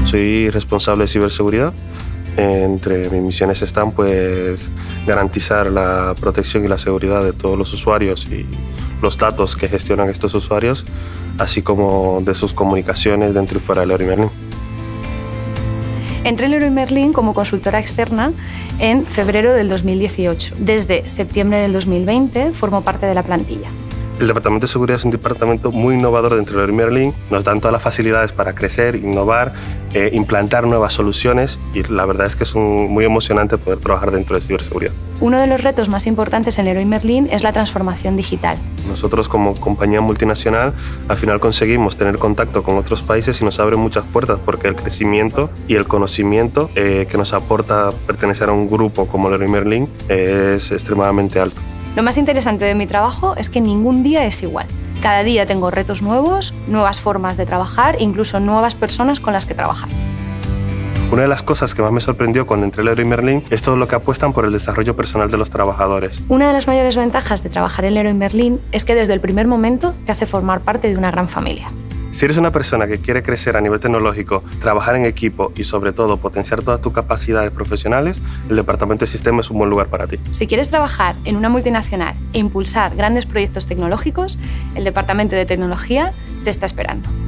Soy responsable de ciberseguridad. Entre mis misiones están pues garantizar la protección y la seguridad de todos los usuarios y los datos que gestionan estos usuarios, así como de sus comunicaciones dentro y fuera del Leroy Merlin. Entré en Leroy Merlin como consultora externa en febrero del 2018. Desde septiembre del 2020 formo parte de la plantilla. El Departamento de Seguridad es un departamento muy innovador dentro de Leroy Merlin. Nos dan todas las facilidades para crecer, innovar, implantar nuevas soluciones y la verdad es que es muy emocionante poder trabajar dentro de ciberseguridad. Uno de los retos más importantes en Leroy Merlin es la transformación digital. Nosotros como compañía multinacional al final conseguimos tener contacto con otros países y nos abre muchas puertas porque el crecimiento y el conocimiento que nos aporta pertenecer a un grupo como Leroy Merlin es extremadamente alto. Lo más interesante de mi trabajo es que ningún día es igual. Cada día tengo retos nuevos, nuevas formas de trabajar, incluso nuevas personas con las que trabajar. Una de las cosas que más me sorprendió cuando entré en Leroy Merlin es todo lo que apuestan por el desarrollo personal de los trabajadores. Una de las mayores ventajas de trabajar en Leroy Merlin es que desde el primer momento te hace formar parte de una gran familia. Si eres una persona que quiere crecer a nivel tecnológico, trabajar en equipo y sobre todo potenciar todas tus capacidades profesionales, el Departamento de Sistemas es un buen lugar para ti. Si quieres trabajar en una multinacional e impulsar grandes proyectos tecnológicos, el Departamento de Tecnología te está esperando.